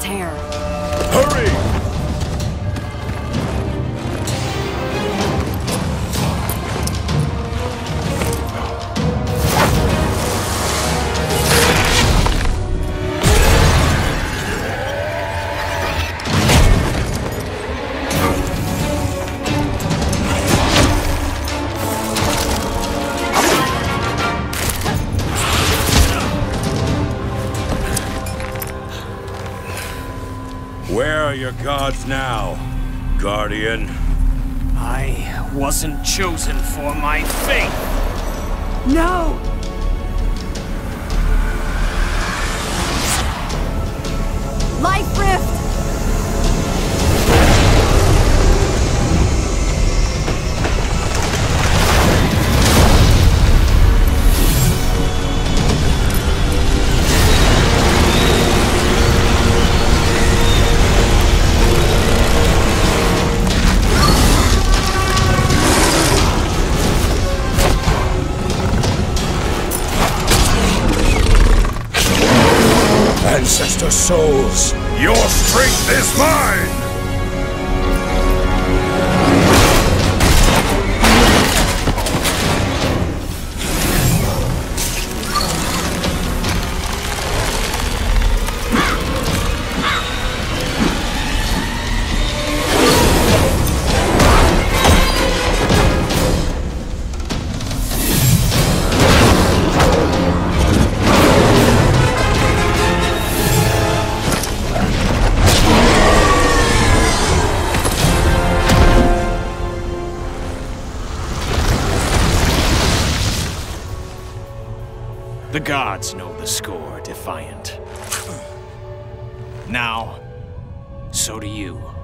tear. Hurry! Where are your gods now, Guardian? I wasn't chosen for my fate! No! Life Rift! Ancestor souls, your strength is mine! The gods know the score, Defiant. Now, so do you.